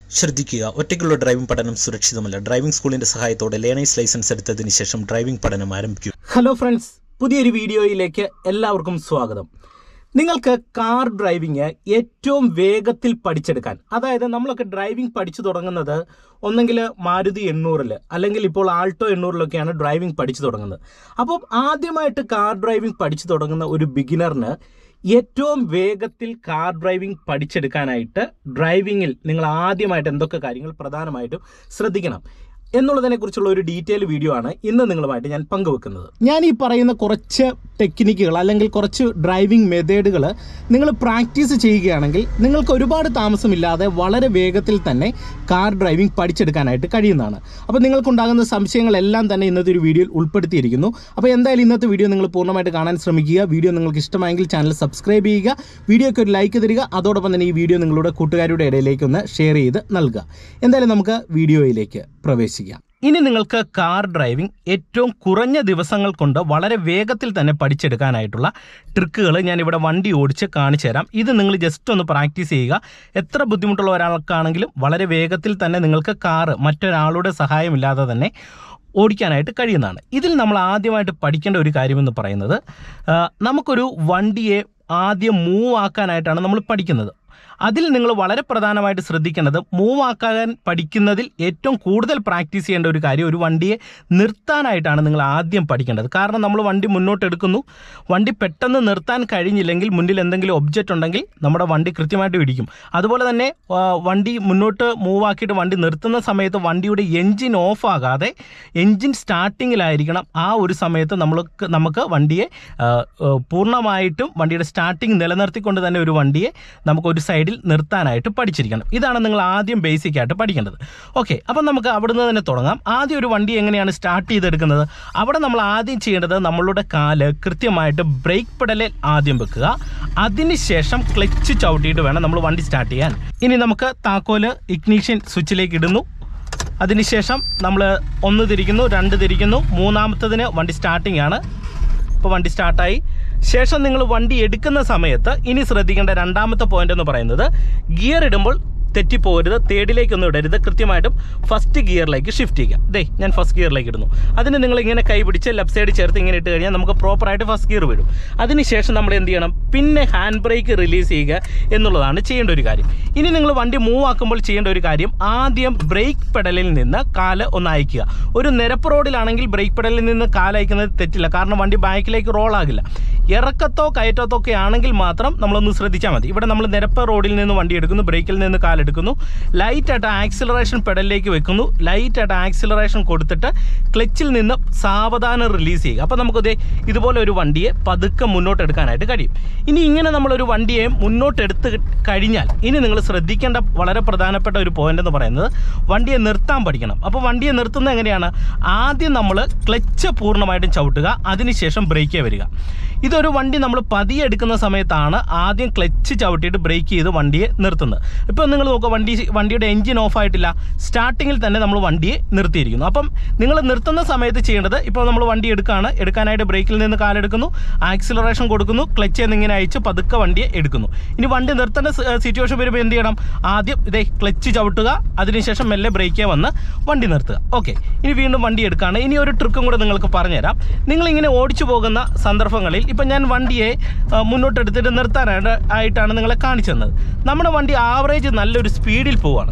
ശ്രദ്ധിക്കുക, ഒറ്റയ്ക്കുള്ള ഡ്രൈവിംഗ് പഠനം സുരക്ഷിതമല്ല. ഡ്രൈവിംഗ് സ്കൂളിന്റെ സഹായത്തോടെ ലേണേഴ്സ് ലൈസൻസ് എടുത്തതിന് ശേഷം ഡ്രൈവിംഗ് പഠനം ആരംഭിക്കും. ഹലോ ഫ്രണ്ട്സ്, പുതിയൊരു വീഡിയോയിലേക്ക് എല്ലാവർക്കും സ്വാഗതം. നിങ്ങൾക്ക് കാർ ഡ്രൈവിംഗ് ഏറ്റവും വേഗത്തിൽ പഠിച്ചെടുക്കാൻ, അതായത് നമ്മളൊക്കെ ഡ്രൈവിംഗ് പഠിച്ചു തുടങ്ങുന്നത് ഒന്നെങ്കിൽ മാരുതി 800 അല്ലെങ്കിൽ ഇപ്പോൾ ആൾട്ടോ 800 ഡ്രൈവിംഗ് പഠിച്ചു തുടങ്ങുന്നത്. അപ്പം ആദ്യമായിട്ട് കാർ ഡ്രൈവിംഗ് പഠിച്ചു തുടങ്ങുന്ന ഒരു ബിഗിനറിന് ഏറ്റവും വേഗത്തിൽ കാർ ഡ്രൈവിംഗ് പഠിച്ചെടുക്കാനായിട്ട് ഡ്രൈവിങ്ങിൽ നിങ്ങൾ ആദ്യമായിട്ട് എന്തൊക്കെ കാര്യങ്ങൾ പ്രധാനമായിട്ടും ശ്രദ്ധിക്കണം എന്നുള്ളതിനെക്കുറിച്ചുള്ള ഒരു ഡീറ്റെയിൽ വീഡിയോ ആണ് ഇന്ന് നിങ്ങളുമായിട്ട് ഞാൻ പങ്കുവെക്കുന്നത്. ഞാൻ ഈ പറയുന്ന കുറച്ച് ടെക്നിക്കുകൾ അല്ലെങ്കിൽ കുറച്ച് ഡ്രൈവിംഗ് മെത്തേഡുകൾ നിങ്ങൾ പ്രാക്ടീസ് ചെയ്യുകയാണെങ്കിൽ നിങ്ങൾക്ക് ഒരുപാട് താമസമില്ലാതെ വളരെ വേഗത്തിൽ തന്നെ കാർ ഡ്രൈവിംഗ് പഠിച്ചെടുക്കാനായിട്ട് കഴിയുന്നതാണ്. അപ്പോൾ നിങ്ങൾക്കുണ്ടാകുന്ന സംശയങ്ങളെല്ലാം തന്നെ ഇന്നത്തെ ഒരു വീഡിയോയിൽ ഉൾപ്പെടുത്തിയിരിക്കുന്നു. അപ്പോൾ എന്തായാലും ഇന്നത്തെ വീഡിയോ നിങ്ങൾ പൂർണ്ണമായിട്ട് കാണാൻ ശ്രമിക്കുക. വീഡിയോ നിങ്ങൾക്ക് ഇഷ്ടമായെങ്കിൽ ചാനൽ സബ്സ്ക്രൈബ് ചെയ്യുക, വീഡിയോയ്ക്ക് ഒരു ലൈക്ക് തരിക, അതോടൊപ്പം തന്നെ ഈ വീഡിയോ നിങ്ങളുടെ കൂട്ടുകാരുടെ ഇടയിലേക്ക് ഒന്ന് ഷെയർ ചെയ്ത് നൽകുക. എന്തായാലും നമുക്ക് വീഡിയോയിലേക്ക് പ്രവേശിക്കാം. ഇനി നിങ്ങൾക്ക് കാർ ഡ്രൈവിംഗ് ഏറ്റവും കുറഞ്ഞ ദിവസങ്ങൾ കൊണ്ട് വളരെ വേഗത്തിൽ തന്നെ പഠിച്ചെടുക്കാനായിട്ടുള്ള ട്രിക്കുകൾ ഞാനിവിടെ വണ്ടി ഓടിച്ച് കാണിച്ചു തരാം. ഇത് നിങ്ങൾ ജസ്റ്റ് ഒന്ന് പ്രാക്ടീസ് ചെയ്യുക. എത്ര ബുദ്ധിമുട്ടുള്ള ഒരാൾക്കാണെങ്കിലും വളരെ വേഗത്തിൽ തന്നെ നിങ്ങൾക്ക് കാറ് മറ്റൊരാളുടെ സഹായമില്ലാതെ തന്നെ ഓടിക്കാനായിട്ട് കഴിയുന്നതാണ്. ഇതിൽ നമ്മൾ ആദ്യമായിട്ട് പഠിക്കേണ്ട ഒരു കാര്യമെന്ന് പറയുന്നത്, നമുക്കൊരു വണ്ടിയെ ആദ്യം മൂവ് ആക്കാനായിട്ടാണ് നമ്മൾ പഠിക്കുന്നത്. അതിൽ നിങ്ങൾ വളരെ പ്രധാനമായിട്ട് ശ്രദ്ധിക്കേണ്ടത്, മൂവ് ആക്കാൻ പഠിക്കുന്നതിൽ ഏറ്റവും കൂടുതൽ പ്രാക്ടീസ് ചെയ്യേണ്ട ഒരു കാര്യം, ഒരു വണ്ടിയെ നിർത്താനായിട്ടാണ് നിങ്ങൾ ആദ്യം പഠിക്കേണ്ടത്. കാരണം നമ്മൾ വണ്ടി മുന്നോട്ട് എടുക്കുന്നു, വണ്ടി പെട്ടെന്ന് നിർത്താൻ കഴിഞ്ഞില്ലെങ്കിൽ മുന്നിൽ എന്തെങ്കിലും ഒബ്ജക്റ്റ് ഉണ്ടെങ്കിൽ നമ്മുടെ വണ്ടി കൃത്യമായിട്ട് ഇടിക്കും. അതുപോലെ തന്നെ വണ്ടി മുന്നോട്ട് മൂവ് ആക്കിയിട്ട് വണ്ടി നിർത്തുന്ന സമയത്ത് വണ്ടിയുടെ എൻജിൻ ഓഫ് ആകാതെ എൻജിൻ സ്റ്റാർട്ടിങ്ങിലായിരിക്കണം. ആ ഒരു സമയത്ത് നമുക്ക് വണ്ടിയെ പൂർണ്ണമായിട്ടും വണ്ടിയുടെ സ്റ്റാർട്ടിങ് നിലനിർത്തിക്കൊണ്ട് തന്നെ ഒരു വണ്ടിയെ നമുക്കൊരു സൈഡിൽ നിർത്താനായിട്ട് പഠിച്ചിരിക്കണം. ഇതാണ് നിങ്ങൾ ആദ്യം ബേസിക് ആയിട്ട് പഠിക്കേണ്ടത്. ഓക്കെ, അപ്പം നമുക്ക് അവിടുന്ന് തന്നെ തുടങ്ങാം. ആദ്യം ഒരു വണ്ടി എങ്ങനെയാണ് സ്റ്റാർട്ട് ചെയ്തെടുക്കുന്നത്? അവിടെ നമ്മൾ ആദ്യം ചെയ്യേണ്ടത്, നമ്മളുടെ കാല് കൃത്യമായിട്ട് ബ്രേക്ക് പെഡലിൽ ആദ്യം വെക്കുക. അതിനുശേഷം ക്ലച്ച് ചവിട്ടിയിട്ട് വേണം നമ്മൾ വണ്ടി സ്റ്റാർട്ട് ചെയ്യാൻ. ഇനി നമുക്ക് താക്കോല് ഇഗ്നിഷൻ സ്വിച്ചിലേക്ക് ഇടുന്നു. അതിനുശേഷം നമ്മൾ 1 തിരിക്കുന്നു, 2 തിരിക്കുന്നു, മൂന്നാമത്തതിന് വണ്ടി സ്റ്റാർട്ടിംഗ് ആണ്. ഇപ്പോൾ വണ്ടി സ്റ്റാർട്ടായി. ശേഷം നിങ്ങൾ വണ്ടി എടുക്കുന്ന സമയത്ത് ഇനി ശ്രദ്ധിക്കേണ്ട രണ്ടാമത്തെ പോയിന്റ് എന്ന് പറയുന്നത്, ഗിയർ ഇടുമ്പോൾ തെറ്റിപ്പോകരുത്, തേർഡിലേക്കൊന്നും ഇടരുത്. കൃത്യമായിട്ടും ഫസ്റ്റ് ഗിയറിലേക്ക് ഷിഫ്റ്റ് ചെയ്യുക. ഞാൻ ഫസ്റ്റ് ഗിയറിലേക്ക് ഇടുന്നു. അതിന് നിങ്ങൾ ഇങ്ങനെ കൈ പിടിച്ച് ലെഫ്റ്റ് സൈഡ് ചേർത്ത് ഇങ്ങനെ ഇട്ട് കഴിഞ്ഞാൽ നമുക്ക് പ്രോപ്പറായിട്ട് ഫസ്റ്റ് ഗിയർ വീഴും. അതിനുശേഷം നമ്മൾ എന്ത് ചെയ്യണം? പിന്നെ ഹാൻഡ് ബ്രേക്ക് റിലീസ് ചെയ്യുക എന്നുള്ളതാണ് ചെയ്യേണ്ട ഒരു കാര്യം. ഇനി നിങ്ങൾ വണ്ടി മൂവ് ആക്കുമ്പോൾ ചെയ്യേണ്ട ഒരു കാര്യം, ആദ്യം ബ്രേക്ക് പെഡലിൽ നിന്ന് കാല് ഒന്ന് അയക്കുക. ഒരു നിരപ്പ് റോഡിലാണെങ്കിൽ ബ്രേക്ക് പെഡലിൽ നിന്ന് കാല് അയക്കുന്നത് തെറ്റില്ല, കാരണം വണ്ടി ബാക്കിലേക്ക് റോൾ ആകില്ല. ഇറക്കത്തോ കയറ്റത്തോ ഒക്കെ ആണെങ്കിൽ മാത്രം നമ്മളൊന്ന് ശ്രദ്ധിച്ചാൽ മതി. ഇവിടെ നമ്മൾ നിരപ്പ് റോഡിൽ നിന്ന് വണ്ടി എടുക്കുന്നു, ബ്രേക്കിൽ നിന്ന് കാലെടുക്കുന്നു, ലൈറ്റായിട്ട് ആക്സിലറേഷൻ പെഡലിലേക്ക് വെക്കുന്നു, ലൈറ്റായിട്ട് ആക്സിലറേഷൻ കൊടുത്തിട്ട് ക്ലച്ചിൽ നിന്ന് സാവധാനം റിലീസ് ചെയ്യുക. അപ്പോൾ നമുക്ക് ഇതുപോലെ ഒരു വണ്ടിയെ പതുക്കെ മുന്നോട്ട് എടുക്കാനായിട്ട് കഴിയും. ഇനി ഇങ്ങനെ നമ്മളൊരു വണ്ടിയെ മുന്നോട്ടെടുത്ത് കഴിഞ്ഞാൽ ഇനി നിങ്ങൾ ശ്രദ്ധിക്കേണ്ട വളരെ പ്രധാനപ്പെട്ട ഒരു പോയിന്റ് എന്ന് പറയുന്നത്, വണ്ടിയെ നിർത്താൻ പഠിക്കണം. അപ്പോൾ വണ്ടിയെ നിർത്തുന്നത് എങ്ങനെയാണ്? ആദ്യം നമ്മൾ ക്ലച്ച് പൂർണ്ണമായിട്ടും ചവിട്ടുക, അതിനുശേഷം ബ്രേക്കേ വരിക. ഇതൊരു വണ്ടി നമ്മൾ പതിയെ എടുക്കുന്ന സമയത്താണ് ആദ്യം ക്ലച്ച് ചവിട്ടിയിട്ട് ബ്രേക്ക് ചെയ്ത് വണ്ടിയെ നിർത്തുന്നത്. ഇപ്പോൾ നിങ്ങൾ നോക്കുക, വണ്ടിയുടെ എൻജിൻ ഓഫ് ആയിട്ടില്ല, സ്റ്റാർട്ടിങ്ങിൽ തന്നെ നമ്മൾ വണ്ടിയെ നിർത്തിയിരിക്കുന്നു. അപ്പം നിങ്ങൾ നിർത്തുന്ന സമയത്ത് ചെയ്യേണ്ടത്, ഇപ്പോൾ നമ്മൾ വണ്ടി എടുക്കാനായിട്ട് ബ്രേക്കിൽ നിന്ന് കാലെടുക്കുന്നു, ആക്സിലറേഷൻ കൊടുക്കുന്നു, ക്ലച്ചിൽ നിന്ന് ഇങ്ങനെ അയച്ച് പതുക്കെ വണ്ടിയെ എടുക്കുന്നു. ഇനി വണ്ടി നിർത്തേണ്ട സിറ്റുവേഷൻ വരുമ്പോൾ എന്ത് ചെയ്യണം? ആദ്യം ക്ലച്ച് ചവിട്ടുക, അതിനുശേഷം മെല്ലെ ബ്രേക്കേ വന്ന് വണ്ടി നിർത്തുക. ഓക്കെ, ഇനി വീണ്ടും വണ്ടി എടുക്കുകയാണ്. ഇനി ഒരു ട്രിക്കും കൂടെ നിങ്ങൾക്ക് പറഞ്ഞുതരാം. നിങ്ങളിങ്ങനെ ഓടിച്ചു പോകുന്ന സന്ദർഭങ്ങളിൽ, ഇപ്പം ഞാൻ വണ്ടിയെ മുന്നോട്ടെടുത്തിട്ട് നിർത്താനായിട്ടാണ് നിങ്ങളെ കാണിച്ചു തന്നത്. നമ്മുടെ വണ്ടി ആവറേജ് നല്ലൊരു സ്പീഡിൽ പോവുകയാണ്.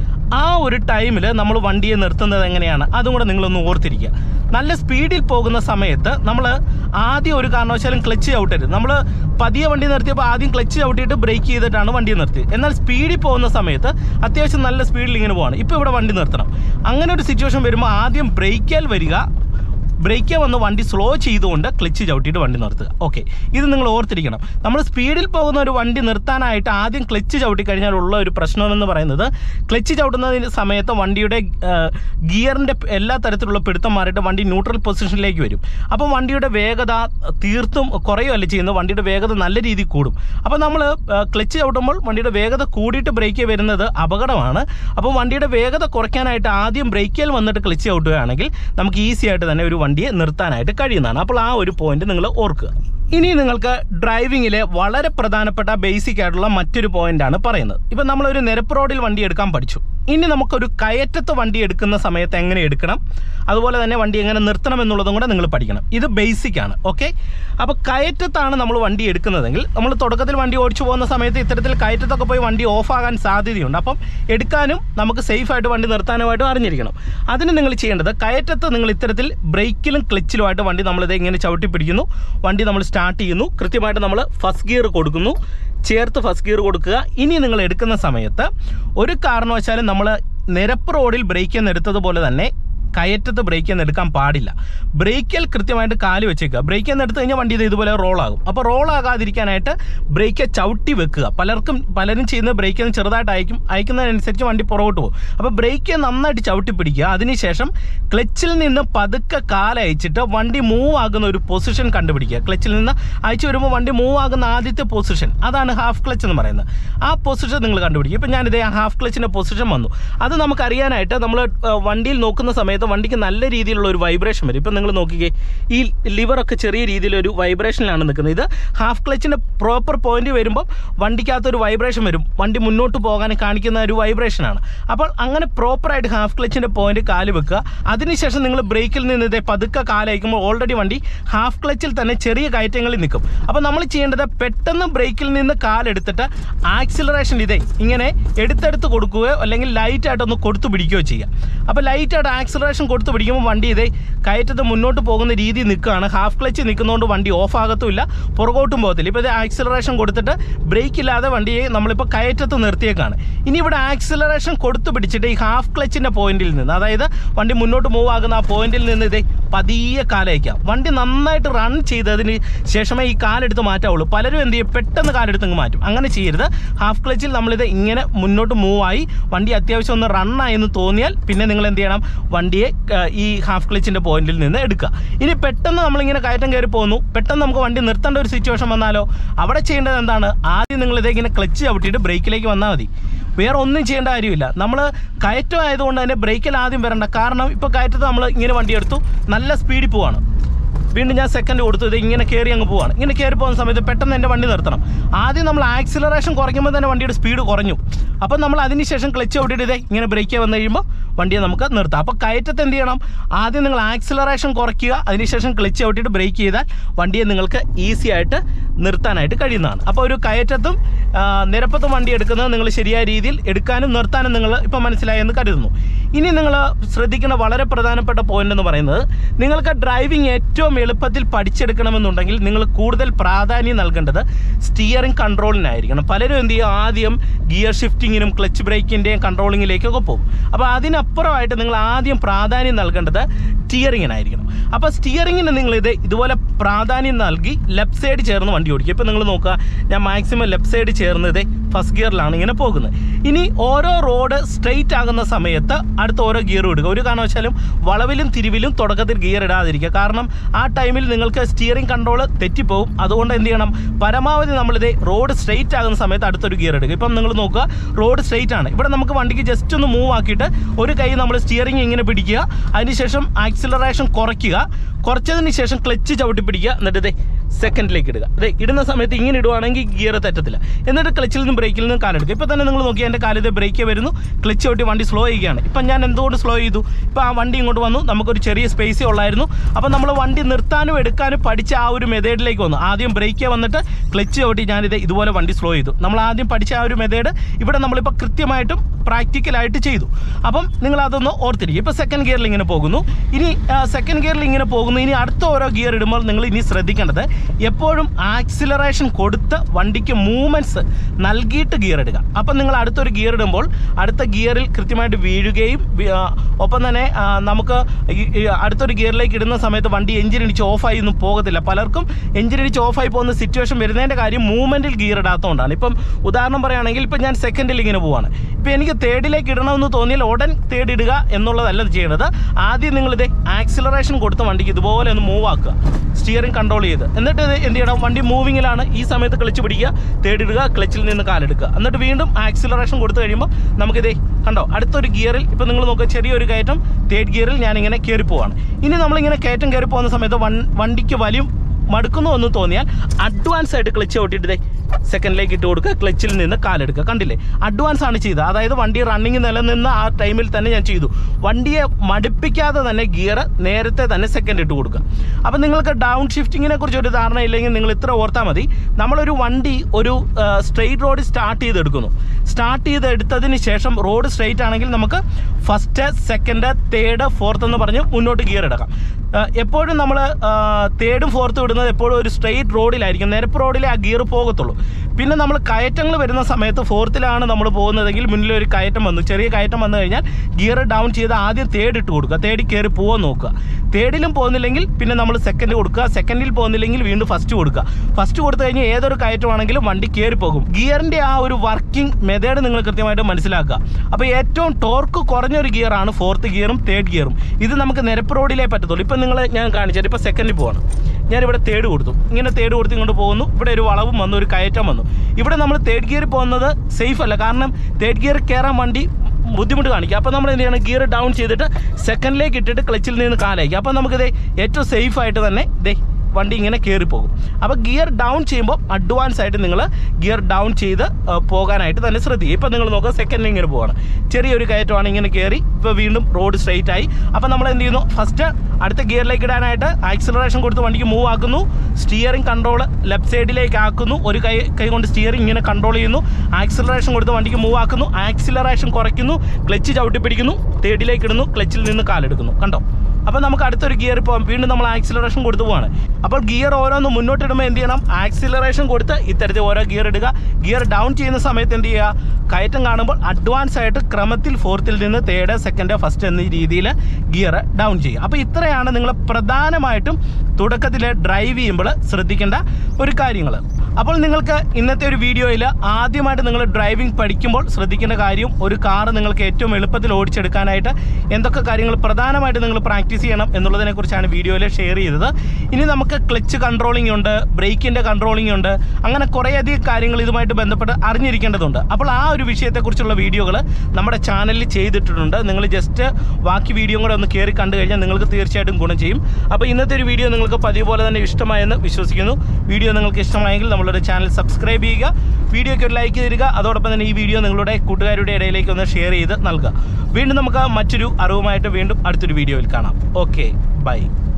ആ ഒരു ടൈമിൽ നമ്മൾ വണ്ടിയെ നിർത്തുന്നത് എങ്ങനെയാണ്? അതും കൂടെ നിങ്ങളൊന്ന് ഓർത്തിരിക്കുക. നല്ല സ്പീഡിൽ പോകുന്ന സമയത്ത് നമ്മൾ ആദ്യം ഒരു കാരണവശാലും ക്ലച്ച് ചവിട്ടരുത്. നമ്മൾ പതിയെ വണ്ടി നിർത്തിയപ്പോൾ ആദ്യം ക്ലച്ച് ചവിട്ടിയിട്ട് ബ്രേക്ക് ചെയ്തിട്ടാണ് വണ്ടി നിർത്തിയത്. എന്നാൽ സ്പീഡിൽ പോകുന്ന സമയത്ത് അത്യാവശ്യം നല്ല സ്പീഡിൽ ഇങ്ങനെ പോവാണ്. ഇപ്പോൾ ഇവിടെ വണ്ടി നിർത്തണം. അങ്ങനെ ഒരു സിറ്റുവേഷൻ വരുമ്പോൾ ആദ്യം ബ്രേക്കിൽ വരിക, ബ്രേക്കേ വന്ന് വണ്ടി സ്ലോ ചെയ്തുകൊണ്ട് ക്ലച്ച് ചവിട്ടിയിട്ട് വണ്ടി നിർത്തുക. ഓക്കെ, ഇത് നിങ്ങൾ ഓർത്തിരിക്കണം. നമ്മൾ സ്പീഡിൽ പോകുന്ന ഒരു വണ്ടി നിർത്താനായിട്ട് ആദ്യം ക്ലച്ച് ചവിട്ടി കഴിഞ്ഞാൽ ഉള്ള ഒരു പ്രശ്നമെന്ന് പറയുന്നത്, ക്ലച്ച് ചവിട്ടുന്നതിന് സമയത്ത് വണ്ടിയുടെ ഗിയറിൻ്റെ എല്ലാ തരത്തിലുള്ള പിടുത്തം മാറിയിട്ട് വണ്ടി ന്യൂട്രൽ പൊസിഷനിലേക്ക് വരും. അപ്പം വണ്ടിയുടെ വേഗത തീർത്തും കുറയുകയല്ല ചെയ്യുന്നത്, വണ്ടിയുടെ വേഗത നല്ല രീതിയിൽ കൂടും. അപ്പോൾ നമ്മൾ ക്ലച്ച് ചവിട്ടുമ്പോൾ വണ്ടിയുടെ വേഗത കൂടിയിട്ട് ബ്രേക്ക് വരുന്നത് അപകടമാണ്. അപ്പോൾ വണ്ടിയുടെ വേഗത കുറയ്ക്കാനായിട്ട് ആദ്യം ബ്രേക്കിൽ വന്നിട്ട് ക്ലച്ച് ചവിട്ടുകയാണെങ്കിൽ നമുക്ക് ഈസി ആയിട്ട് തന്നെ ഒരു വണ്ടിയെ നിർത്താനായിട്ട് കഴിയുന്നതാണ്. അപ്പോൾ ആ ഒരു പോയിന്റ് നിങ്ങൾ ഓർക്കുക. ഇനി നിങ്ങൾക്ക് ഡ്രൈവിങ്ങിലെ വളരെ പ്രധാനപ്പെട്ട ബേസിക് ആയിട്ടുള്ള മറ്റൊരു പോയിന്റാണ് പറയുന്നത്. ഇപ്പം നമ്മളൊരു നിരപ്പ് റോഡിൽ വണ്ടി എടുക്കാൻ പഠിച്ചു. ഇനി നമുക്കൊരു കയറ്റത്ത് വണ്ടി എടുക്കുന്ന സമയത്ത് എങ്ങനെ എടുക്കണം, അതുപോലെ തന്നെ വണ്ടി എങ്ങനെ നിർത്തണം എന്നുള്ളതും കൂടെ നിങ്ങൾ പഠിക്കണം. ഇത് ബേസിക് ആണ്. ഓക്കെ, അപ്പോൾ കയറ്റത്താണ് നമ്മൾ വണ്ടി എടുക്കുന്നതെങ്കിൽ നമ്മൾ തുടക്കത്തിൽ വണ്ടി ഓടിച്ചു പോകുന്ന സമയത്ത് ഇത്തരത്തിൽ കയറ്റത്തൊക്കെ പോയി വണ്ടി ഓഫാകാൻ സാധ്യതയുണ്ട്. അപ്പം എടുക്കാനും നമുക്ക് സേഫായിട്ട് വണ്ടി നിർത്താനുമായിട്ടും അറിഞ്ഞിരിക്കണം. അതിന് നിങ്ങൾ ചെയ്യേണ്ടത്, കയറ്റത്ത് നിങ്ങൾ ഇത്തരത്തിൽ ബ്രേക്കിലും ക്ലച്ചിലുമായിട്ട് വണ്ടി നമ്മളിത് ഇങ്ങനെ ചവിട്ടി പിടിക്കുന്നു, വണ്ടി നമ്മൾ സ്റ്റാർട്ട് ചെയ്യുന്നു, കൃത്യമായിട്ട് നമ്മൾ ഫസ്റ്റ് ഗിയർ കൊടുക്കുന്നു, ചേർത്ത് ഫസ്റ്റ് ഗിയർ കൊടുക്കുക. ഇനി നിങ്ങൾ എടുക്കുന്ന സമയത്ത് ഒരു കാരണവശാലും നമ്മൾ നിരപ്പ് റോഡിൽ ബ്രേക്ക് എന്ന് എടുത്തതുപോലെ തന്നെ കയറ്റത്ത് ബ്രേക്ക് എന്ന് എടുക്കാൻ പാടില്ല. ബ്രേക്കിൽ കൃത്യമായിട്ട് കാല് വെച്ചേക്കുക. ബ്രേക്ക് എന്ന് എടുത്തു കഴിഞ്ഞാൽ വണ്ടി ഇതുപോലെ റോളാകും. അപ്പോൾ റോളാകാതിരിക്കാനായിട്ട് ബ്രേക്ക് ചവിട്ടി വെക്കുക. പലരും ചെയ്യുന്നത് ബ്രേക്ക് ചെറുതായിട്ട് അയക്കുന്നതിനനുസരിച്ച് വണ്ടി പുറകോട്ട് പോകും. അപ്പോൾ ബ്രേക്ക് നന്നായിട്ട് ചവിട്ടി പിടിക്കുക. അതിനുശേഷം ക്ലച്ചിൽ നിന്ന് പതുക്കെ കാലയച്ചിട്ട് വണ്ടി മൂവ് ആകുന്ന ഒരു പൊസിഷൻ കണ്ടുപിടിക്കുക. ക്ലച്ചിൽ നിന്ന് അയച്ചു വരുമ്പോൾ വണ്ടി മൂവ് ആകുന്ന ആദ്യത്തെ പൊസിഷൻ, അതാണ് ഹാഫ് ക്ലച്ച് എന്ന് പറയുന്നത്. ആ പൊസിഷൻ നിങ്ങൾ കണ്ടുപിടിക്കുക. ഇപ്പം ഞാനിതേ ആ ഹാഫ് ക്ലച്ചിൻ്റെ പൊസിഷൻ വന്നു. അത് നമുക്കറിയാനായിട്ട് നമ്മൾ വണ്ടിയിൽ നോക്കുന്ന സമയത്ത് വണ്ടിക്ക് നല്ല രീതിയിലുള്ള ഒരു വൈബ്രേഷൻ വരും. ഇപ്പം നിങ്ങൾ നോക്കിക്കേ, ഈ ലിവറൊക്കെ ചെറിയ രീതിയിലൊരു വൈബ്രേഷനിലാണ് നിൽക്കുന്നത്. ഇത് ഹാഫ് ക്ലച്ചിൻ്റെ പ്രോപ്പർ പോയിന്റ് വരുമ്പോൾ വണ്ടിക്കകത്തൊരു വൈബ്രേഷൻ വരും. വണ്ടി മുന്നോട്ട് പോകാൻ കാണിക്കുന്ന ഒരു വൈബ്രേഷനാണ്. അപ്പോൾ അങ്ങനെ പ്രോപ്പറായിട്ട് ഹാഫ് ക്ലച്ചിൻ്റെ പോയിന്റ് കാല് വെക്കുക. അതിനുശേഷം നിങ്ങൾ ബ്രേക്കിൽ നിന്ന് ഇതേ പതുക്കെ കാലയക്കുമ്പോൾ ഓൾറെഡി വണ്ടി ഹാഫ് ക്ലച്ചിൽ തന്നെ ചെറിയ കയറ്റങ്ങളിൽ നിൽക്കും. അപ്പോൾ നമ്മൾ ചെയ്യേണ്ടത്, പെട്ടെന്ന് ബ്രേക്കിൽ നിന്ന് കാലെടുത്തിട്ട് ആക്സിലറേഷൻ ഇതേ ഇങ്ങനെ എടുത്തെടുത്ത് കൊടുക്കുകയോ അല്ലെങ്കിൽ ലൈറ്റായിട്ടൊന്ന് കൊടുത്തു പിടിക്കുകയോ ചെയ്യുക. അപ്പോൾ ലൈറ്റായിട്ട് ആക്സിലറേഷൻ കൊടുത്തു പിടിക്കുമ്പോൾ വണ്ടി ഇതേ കയറ്റത്ത് മുന്നോട്ട് പോകുന്ന രീതി നിൽക്കുകയാണ്. ഹാഫ് ക്ലച്ച് നിൽക്കുന്നതുകൊണ്ട് വണ്ടി ഓഫ് ആകത്തുമില്ല, പുറകോട്ടും പോകത്തില്ല. ഇപ്പോൾ ഇത് ആക്സിലറേഷൻ കൊടുത്തിട്ട് ബ്രേക്ക് ഇല്ലാതെ വണ്ടിയെ നമ്മളിപ്പോൾ കയറ്റത്ത് നിർത്തിയേക്കാണ്. ഇനി ഇവിടെ ആക്സിലറേഷൻ കൊടുത്തു പിടിച്ചിട്ട് ഈ ഹാഫ് ക്ലച്ചിൻ്റെ പോയിന്റിൽ നിന്ന്, അതായത് വണ്ടി മുന്നോട്ട് മൂവ് ആകുന്ന ആ പോയിന്റിൽ നിന്ന് ഇതേ പതിയെ കാലയക്കാം. വണ്ടി നന്നായിട്ട് റൺ ചെയ്തതിന് ശേഷമേ ഈ കാലെടുത്ത് മാറ്റാവുള്ളൂ. പലരും എന്ത് ചെയ്യും, പെട്ടെന്ന് കാലെടുത്ത് അങ്ങ് മാറ്റും. അങ്ങനെ ചെയ്യരുത്. ഹാഫ് ക്ലച്ചിൽ നമ്മളിത് ഇങ്ങനെ മുന്നോട്ട് മൂവായി വണ്ടി അത്യാവശ്യം ഒന്ന് റണ്ണായി എന്ന് തോന്നിയാൽ പിന്നെ നിങ്ങൾ എന്ത് ചെയ്യണം, വണ്ടിയെ ഈ ഹാഫ് ക്ലച്ചിൻ്റെ പോയിന്റിൽ നിന്ന് എടുക്കുക. ഇനി പെട്ടെന്ന് നമ്മളിങ്ങനെ കയറ്റം കയറി പോകുന്നു, പെട്ടെന്ന് നമുക്ക് വണ്ടി നിർത്തേണ്ട ഒരു സിറ്റുവേഷൻ വന്നാലോ, അവിടെ ചെയ്യേണ്ടത് എന്താണ്, ആദ്യം നിങ്ങൾ ഇങ്ങനെ ക്ലച്ച് ചവിട്ടിയിട്ട് ബ്രേക്കിലേക്ക് വന്നാൽ മതി. വേറെ ഒന്നും ചെയ്യേണ്ട കാര്യമില്ല. നമ്മൾ കയറ്റം ആയതുകൊണ്ട് തന്നെ ബ്രേക്കിൽ ആദ്യം വരണ്ട. കാരണം ഇപ്പോൾ കയറ്റത്ത് നമ്മൾ ഇങ്ങനെ വണ്ടി എടുത്തു, നല്ല സ്പീഡിൽ പോവാണ്, വീണ്ടും ഞാൻ സെക്കൻഡ് കൊടുത്തു, ഇത് ഇങ്ങനെ കയറി അങ്ങ് പോവാണ്. ഇങ്ങനെ കയറി പോകുന്ന സമയത്ത് പെട്ടെന്ന് എൻ്റെ വണ്ടി നിർത്തണം. ആദ്യം നമ്മൾ ആക്സിലറേഷൻ കുറയ്ക്കുമ്പോൾ തന്നെ വണ്ടിയുടെ സ്പീഡ് കുറഞ്ഞു. അപ്പം നമ്മൾ അതിനുശേഷം ക്ലച്ച് ഔട്ടിട്ട് ഇതേ ഇങ്ങനെ ബ്രേക്ക് വന്നു കഴിയുമ്പോൾ വണ്ടിയെ നമുക്ക് നിർത്താം. അപ്പോൾ കയറ്റത്ത് എന്ത് ചെയ്യണം, ആദ്യം നിങ്ങൾ ആക്സിലറേഷൻ കുറയ്ക്കുക, അതിനുശേഷം ക്ലച്ച് ഔട്ടിട്ട് ബ്രേക്ക് ചെയ്താൽ വണ്ടിയെ നിങ്ങൾക്ക് ഈസി ആയിട്ട് നിർത്താനായിട്ട് കഴിയുന്നതാണ്. അപ്പോൾ ഒരു കയറ്റത്തും നിരപ്പത്തും വണ്ടി എടുക്കുന്നത് നിങ്ങൾ ശരിയായ രീതിയിൽ എടുക്കാനും നിർത്താനും നിങ്ങൾ ഇപ്പം മനസ്സിലായെന്ന് കരുതുന്നു. ഇനി നിങ്ങൾ ശ്രദ്ധിക്കുന്ന വളരെ പ്രധാനപ്പെട്ട പോയിന്റ് എന്ന് പറയുന്നത്, നിങ്ങൾക്ക് ഡ്രൈവിംഗ് ഏറ്റവും എളുപ്പത്തിൽ പഠിച്ചെടുക്കണമെന്നുണ്ടെങ്കിൽ നിങ്ങൾ കൂടുതൽ പ്രാധാന്യം നൽകേണ്ടത് സ്റ്റിയറിംഗ് കൺട്രോളിനായിരിക്കണം. പലരും എന്ത് ചെയ്യും, ആദ്യം ഗിയർ ഷിഫ്റ്റിങ്ങിനും ക്ലച്ച് ബ്രേക്കിൻ്റെയും കൺട്രോളിങ്ങിലേക്കൊക്കെ പോകും. അപ്പോൾ അതിനപ്പുറമായിട്ട് നിങ്ങൾ ആദ്യം പ്രാധാന്യം നൽകേണ്ടത് സ്റ്റിയറിങ്ങിനായിരിക്കണം. അപ്പോൾ സ്റ്റിയറിങ്ങിന് നിങ്ങൾ ഇതുപോലെ പ്രാധാന്യം നൽകി ലെഫ്റ്റ് സൈഡ് ചേർന്ന് വണ്ടി ഓടിക്കുക. ഇപ്പോൾ നിങ്ങൾ നോക്കുക, ഞാൻ മാക്സിമം ലെഫ്റ്റ് സൈഡ് ചേർന്നത് ഫസ്റ്റ് ഗിയറിലാണ് ഇങ്ങനെ പോകുന്നത്. ഇനി ഓരോ റോഡ് സ്ട്രെയിറ്റ് ആകുന്ന സമയത്ത് അടുത്ത ഓരോ ഗിയർ ഇടുക. ഒരു കാരണവശാലും വളവിലും തിരിവിലും തുടക്കത്തിൽ ഗിയർ ഇടാതിരിക്കുക. കാരണം ആ ടൈമിൽ നിങ്ങൾക്ക് സ്റ്റിയറിംഗ് കൺട്രോൾ തെറ്റിപ്പോവും. അതുകൊണ്ട് എന്ത് ചെയ്യണം, പരമാവധി നമ്മളിത് റോഡ് സ്ട്രെയിറ്റ് ആകുന്ന സമയത്ത് അടുത്തൊരു ഗിയർ ഇടുക. ഇപ്പം നിങ്ങൾ നോക്കുക, റോഡ് സ്ട്രെയിറ്റ് ആണ്. ഇവിടെ നമുക്ക് വണ്ടിക്ക് ജസ്റ്റ് ഒന്ന് മൂവ് ആക്കിയിട്ട് ഒരു കൈ നമ്മൾ സ്റ്റിയറിംഗ് ഇങ്ങനെ പിടിക്കുക, അതിനുശേഷം ആക്സിലറേഷൻ കുറയ്ക്കുക, കുറച്ചതിന് ശേഷം ക്ലച്ച് ചവിട്ടി പിടിക്കുക, എന്നിട്ട് ഇതേ സെക്കൻഡിലേക്ക് ഇടുക. അതെ, ഇടുന്ന സമയത്ത് ഇങ്ങനെ ഇടുവാണെങ്കിൽ ഗിയർ തെറ്റത്തില്ല. എന്നിട്ട് ക്ലച്ചിൽ നിന്നും ബ്രേക്കിൽ നിന്നും കാലെടുക്കുക. ഇപ്പോൾ തന്നെ നിങ്ങൾ നോക്കിയാൽ എൻ്റെ കാലിത് ബ്രേക്ക് വരുന്നു, ക്ലച്ച് ചവിട്ടി വണ്ടി സ്ലോ ചെയ്യുകയാണ്. ഇപ്പം ഞാൻ എന്തുകൊണ്ട് സ്ലോ ചെയ്തു, ഇപ്പോൾ ആ വണ്ടി ഇങ്ങോട്ട് വന്നു, നമുക്കൊരു ചെറിയ സ്പേസേ ഉള്ളായിരുന്നു. അപ്പോൾ നമ്മൾ വണ്ടി നിർത്താനും എടുക്കാനും പഠിച്ച ആ ഒരു മെത്തേഡിലേക്ക് വന്നു. ആദ്യം ബ്രേക്ക് വന്നിട്ട് ക്ലച്ച് ചവിട്ടി ഞാനിത് ഇതുപോലെ വണ്ടി സ്ലോ ചെയ്തു. നമ്മൾ ആദ്യം പഠിച്ച ആ ഒരു മെത്തേഡ് ഇവിടെ നമ്മളിപ്പോൾ കൃത്യമായിട്ടും പ്രാക്ടിക്കലായിട്ട് ചെയ്തു. അപ്പം നിങ്ങൾ അതൊന്ന് ഓർത്തിരിക്കും. ഇപ്പോൾ സെക്കൻഡ് ഗിയറിൽ ഇങ്ങനെ പോകുന്നു. ഇനി സെക്കൻഡ് ഗിയറിൽ ഇങ്ങനെ പോകുന്നു. ഇനി അടുത്ത ഓരോ ഗിയർ ഇടുമ്പോൾ നിങ്ങൾ ഇനി ശ്രദ്ധിക്കേണ്ടത്, എപ്പോഴും ആക്സിലറേഷൻ കൊടുത്ത് വണ്ടിക്ക് മൂവ്മെൻറ്റ്സ് നൽകിയിട്ട് ഗിയർ ഇടുക. അപ്പം നിങ്ങൾ അടുത്തൊരു ഗിയർ ഇടുമ്പോൾ അടുത്ത ഗിയറിൽ കൃത്യമായിട്ട് വീഴുകയും ഒപ്പം തന്നെ നമുക്ക് അടുത്തൊരു ഗിയറിലേക്ക് ഇടുന്ന സമയത്ത് വണ്ടി എഞ്ചിൻ ഇടിച്ച് ഓഫായി ഒന്നും പോകത്തില്ല. പലർക്കും എഞ്ചിൻ ഇടിച്ച് ഓഫായി പോകുന്ന സിറ്റുവേഷൻ വരുന്നതിൻ്റെ കാര്യം മൂവ്മെൻറ്റിൽ ഗിയർ ഇടാത്തതുകൊണ്ടാണ്. ഇപ്പം ഉദാഹരണം പറയുകയാണെങ്കിൽ ഇപ്പം ഞാൻ സെക്കൻഡിൽ ഇങ്ങനെ പോവാണ്. ഇപ്പം എനിക്ക് തേർഡിലേക്ക് ഇടണമെന്ന് തോന്നിയാൽ ഉടൻ തേർഡ് ഇടുക എന്നുള്ളതല്ല ചെയ്യേണ്ടത്. ആദ്യം നിങ്ങളിത് ആക്സിലറേഷൻ കൊടുത്ത വണ്ടിക്ക് ഇതുപോലെ ഒന്ന് മൂവ് ആക്കുക, സ്റ്റിയറിംഗ് കൺട്രോൾ ചെയ്ത്. എന്നിട്ട് ഇത് എന്ത് ചെയ്യണം, വണ്ടി മൂവിങ്ങിലാണ്, ഈ സമയത്ത് ക്ലച്ച് പിടിക്കുക, തേർഡ് ഇടുക, ക്ലച്ചിൽ നിന്ന് കാലെടുക്കുക. എന്നിട്ട് വീണ്ടും ആക്സിലറേഷൻ കൊടുത്തു കഴിയുമ്പോൾ നമുക്കിതേ കണ്ടോ അടുത്തൊരു ഗിയറിൽ ഇപ്പം നിങ്ങൾ നോക്കുക, ചെറിയൊരു കയറ്റം തേർഡ് ഗിയറിൽ ഞാനിങ്ങനെ കയറി പോവാണ്. ഇനി നമ്മളിങ്ങനെ കയറ്റം കയറി പോകുന്ന സമയത്ത് വണ്ടിക്ക് വലിയും മടുക്കുന്നു എന്ന് തോന്നിയാൽ അഡ്വാൻസ് ആയിട്ട് ക്ലച്ച് ചവിട്ടിയിട്ട് സെക്കൻഡിലേക്ക് ഇട്ട് കൊടുക്കുക, ക്ലച്ചിൽ നിന്ന് കാലെടുക്കുക. കണ്ടില്ലേ, അഡ്വാൻസ് ആണ് ചെയ്തത്. അതായത് വണ്ടി റണ്ണിങ് നിലനിന്ന ആ ടൈമിൽ തന്നെ ഞാൻ ചെയ്തു. വണ്ടിയെ മടുപ്പിക്കാതെ തന്നെ ഗിയർ നേരത്തെ തന്നെ സെക്കൻഡ് ഇട്ട് കൊടുക്കുക. അപ്പം നിങ്ങൾക്ക് ഡൗൺ ഷിഫ്റ്റിങ്ങിനെ കുറിച്ച് ഒരു ധാരണ ഇല്ലെങ്കിൽ നിങ്ങൾ ഇത്ര ഓർത്താൽ മതി. നമ്മളൊരു വണ്ടി ഒരു സ്ട്രെയിറ്റ് റോഡ് സ്റ്റാർട്ട് ചെയ്തെടുക്കുന്നു. സ്റ്റാർട്ട് ചെയ്തെടുത്തതിന് ശേഷം റോഡ് സ്ട്രെയിറ്റ് ആണെങ്കിൽ നമുക്ക് ഫസ്റ്റ്, സെക്കൻഡ്, തേർഡ്, ഫോർത്ത് എന്ന് പറഞ്ഞ് മുന്നോട്ട് ഗിയർ എടുക്കാം. എപ്പോഴും നമ്മൾ തേർഡും ഫോർത്തും ഇടുന്നത് എപ്പോഴും ഒരു സ്ട്രെയിറ്റ് റോഡിലായിരിക്കും. നിരപ്പ് റോഡിലെ ആ ഗിയർ പോകത്തുള്ളൂ. പിന്നെ നമ്മൾ കയറ്റങ്ങൾ വരുന്ന സമയത്ത് ഫോർത്തിലാണ് നമ്മൾ പോകുന്നതെങ്കിൽ മുന്നിലൊരു കയറ്റം വന്നു, ചെറിയ കയറ്റം വന്നു കഴിഞ്ഞാൽ ഗിയർ ഡൗൺ ചെയ്ത് ആദ്യം തേർഡ് ഇട്ട് കൊടുക്കുക, തേർഡിൽ കയറി പോകാൻ നോക്കുക. തേർഡിലും പോകുന്നില്ലെങ്കിൽ പിന്നെ നമ്മൾ സെക്കൻഡ് കൊടുക്കുക, സെക്കൻഡിൽ പോകുന്നില്ലെങ്കിൽ വീണ്ടും ഫസ്റ്റ് കൊടുക്കുക. ഫസ്റ്റ് കൊടുത്തു കഴിഞ്ഞാൽ ഏതൊരു കയറ്റമാണെങ്കിലും വണ്ടി കയറി പോകും. ഗിയറിൻ്റെ ആ ഒരു വർക്കിംഗ് മെത്തേഡ് നിങ്ങൾ കൃത്യമായിട്ട് മനസ്സിലാക്കുക. അപ്പോൾ ഏറ്റവും ടോർക്ക് കുറഞ്ഞൊരു ഗിയറാണ് ഫോർത്ത് ഗിയറും തേർഡ് ഗിയറും. ഇത് നമുക്ക് നിരപ്പ് റോഡിലേ പറ്റത്തുള്ളൂ. ഇപ്പം ഞാൻ കാണിച്ചാൽ ഇപ്പോൾ സെക്കൻഡിൽ പോകണം, ഞാനിവിടെ തേർഡ് കൊടുത്തു, ഇങ്ങനെ തേർഡ് കൊടുത്ത് ഇങ്ങോട്ട് പോകുന്നു. ഇവിടെ ഒരു വളവും വന്നു, ഒരു കയറ്റം വന്നു. ഇവിടെ നമ്മൾ തേർഡ് ഗിയർ പോകുന്നത് സേഫ് അല്ല, കാരണം തേർഡ് ഗിയർ കയറാൻ വണ്ടി ബുദ്ധിമുട്ട് കാണിക്കുക. അപ്പോൾ നമ്മൾ എന്ത് ചെയ്യണം, ഗിയർ ഡൗൺ ചെയ്തിട്ട് സെക്കൻഡിലേക്ക് ഇട്ടിട്ട് ക്ലച്ചിൽ നിന്ന് കാലയക്കുക. അപ്പോൾ നമുക്കിത് ഏറ്റവും സേഫായിട്ട് തന്നെ വണ്ടി ഇങ്ങനെ കയറിപ്പോകും. അപ്പോൾ ഗിയർ ഡൗൺ ചെയ്യുമ്പോൾ അഡ്വാൻസ് ആയിട്ട് നിങ്ങൾ ഗിയർ ഡൗൺ ചെയ്ത് പോകാനായിട്ട് തന്നെ ശ്രദ്ധിക്കുക. ഇപ്പോൾ നിങ്ങൾ നോക്കുക, സെക്കൻഡിൽ ഇങ്ങനെ പോവാണ്, ചെറിയൊരു കയറ്റമാണ്, ഇങ്ങനെ കയറി ഇപ്പോൾ വീണ്ടും റോഡ് സ്ട്രെയിറ്റ് ആയി. അപ്പോൾ നമ്മൾ എന്ത് ചെയ്യുന്നു, ഫസ്റ്റ് അടുത്ത ഗിയറിലേക്ക് ഇടാനായിട്ട് ആക്സിലറേഷൻ കൊടുത്ത് വണ്ടിക്ക് മൂവ് ആക്കുന്നു. സ്റ്റിയറിംഗ് കൺട്രോൾ ലെഫ്റ്റ് സൈഡിലേക്ക് ആക്കുന്നു, ഒരു കൈ കൊണ്ട് സ്റ്റിയറിംഗ് ഇങ്ങനെ കൺട്രോൾ ചെയ്യുന്നു. ആക്സിലറേഷൻ കൊടുത്ത് വണ്ടിക്ക് മൂവ് ആക്കുന്നു, ആക്സിലറേഷൻ കുറയ്ക്കുന്നു, ക്ലച്ച് ചവിട്ടി പിടിക്കുന്നു, തേർഡിലേക്ക് ഇടുന്നു, ക്ലച്ചിൽ നിന്ന് കാലെടുക്കുന്നു. കണ്ടോ? അപ്പോൾ നമുക്ക് അടുത്തൊരു ഗിയർ പോകാം. വീണ്ടും നമ്മൾ ആക്സിലറേഷൻ കൊടുത്തു പോവാണ്. അപ്പോൾ ഗിയർ ഓരോന്ന് മുന്നോട്ടിടുമ്പോൾ എന്ത് ചെയ്യണം, ആക്സിലറേഷൻ കൊടുത്ത് ഇത്തരത്തിൽ ഓരോ ഗിയർ ഇടുക. ഗിയർ ഡൗൺ ചെയ്യുന്ന സമയത്ത് എന്ത് ചെയ്യുക, കയറ്റം കാണുമ്പോൾ അഡ്വാൻസ് ആയിട്ട് ക്രമത്തിൽ ഫോർത്തിൽ നിന്ന് തേർഡ്, സെക്കൻഡ്, ഫസ്റ്റ് എന്ന രീതിയിൽ ഗിയർ ഡൗൺ ചെയ്യുക. അപ്പോൾ ഇത്രയാണ് നിങ്ങൾ പ്രധാനമായിട്ടും തുടക്കത്തിൽ ഡ്രൈവ് ചെയ്യുമ്പോൾ ശ്രദ്ധിക്കേണ്ട ഒരു കാര്യങ്ങൾ. അപ്പോൾ നിങ്ങൾക്ക് ഇന്നത്തെ ഒരു വീഡിയോയിൽ ആദ്യമായിട്ട് നിങ്ങൾ ഡ്രൈവിംഗ് പഠിക്കുമ്പോൾ ശ്രദ്ധിക്കേണ്ട കാര്യം, ഒരു കാർ നിങ്ങൾക്ക് ഏറ്റവും എളുപ്പത്തിൽ ഓടിച്ചെടുക്കാനായിട്ട് എന്തൊക്കെ കാര്യങ്ങൾ പ്രധാനമായിട്ട് നിങ്ങൾ പ്രാക്ടീസ് ചെയ്യണം എന്നുള്ളതിനെ കുറിച്ചാണ് വീഡിയോയിൽ ഷെയർ ചെയ്തത്. ഇനി നമുക്ക് ക്ലച്ച് കൺട്രോളിംഗ് ഉണ്ട്, ബ്രേക്കിൻ്റെ കൺട്രോളിംഗ് ഉണ്ട്, അങ്ങനെ കുറേയധികം കാര്യങ്ങൾ ഇതുമായിട്ട് ബന്ധപ്പെട്ട് അറിഞ്ഞിരിക്കേണ്ടതുണ്ട്. അപ്പോൾ ആ ഒരു വിഷയത്തെക്കുറിച്ചുള്ള വീഡിയോകൾ നമ്മുടെ ചാനലിൽ ചെയ്തിട്ടുണ്ട്. നിങ്ങൾ ജസ്റ്റ് ബാക്കി വീഡിയോ കൂടെ ഒന്ന് കയറി കണ്ടു കഴിഞ്ഞാൽ നിങ്ങൾക്ക് തീർച്ചയായിട്ടും ഗുണം ചെയ്യും. അപ്പോൾ ഇന്നത്തെ ഒരു വീഡിയോ നിങ്ങൾക്ക് പതിവ് പോലെ തന്നെ ഇഷ്ടമായെന്ന് വിശ്വസിക്കുന്നു. വീഡിയോ നിങ്ങൾക്ക് ഇഷ്ടമായെങ്കിൽ നമ്മളുടെ ചാനൽ സബ്സ്ക്രൈബ് ചെയ്യുക, വീഡിയോയ്ക്ക് ഒരു ലൈക്ക് തരിക. അതോടൊപ്പം തന്നെ ഈ വീഡിയോ നിങ്ങളുടെ കൂട്ടുകാരുടെ ഇടയിലേക്ക് ഒന്ന് ഷെയർ ചെയ്ത് നൽകുക. വീണ്ടും നമുക്ക് മറ്റൊരു അറിവുമായിട്ട് വീണ്ടും അടുത്തൊരു വീഡിയോയിൽ കാണാം. Okay, by.